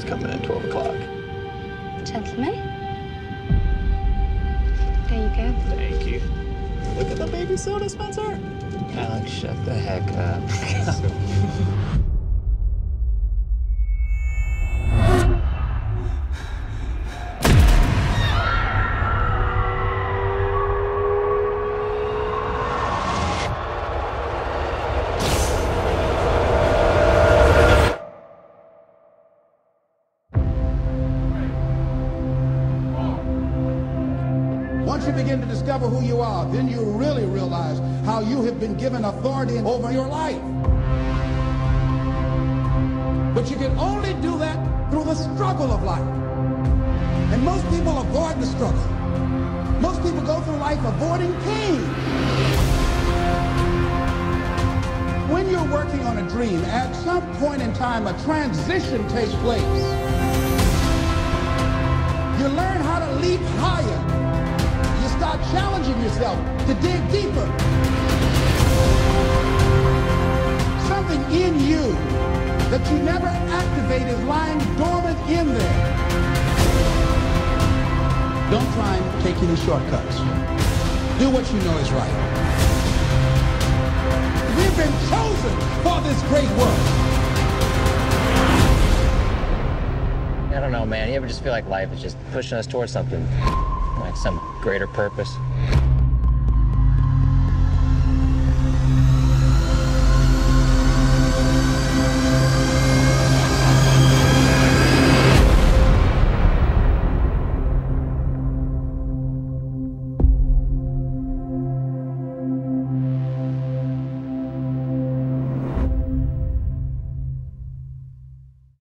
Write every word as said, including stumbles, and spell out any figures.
is coming at twelve o'clock. Gentlemen, there you go. Thank you. Look at the baby soda, Spencer. Alex, shut the heck up. Once you begin to discover who you are, then you really realize how you have been given authority over your life. But you can only do that through the struggle of life. And most people avoid the struggle. Most people go through life avoiding pain. When you're working on a dream, at some point in time, a transition takes place. You learn how to leap higher. Start challenging yourself to dig deeper. Something in you that you never activate is lying dormant in there. Don't try and take any shortcuts. Do what you know is right. We've been chosen for this great work. I don't know, man. You ever just feel like life is just pushing us towards something? Like some greater purpose?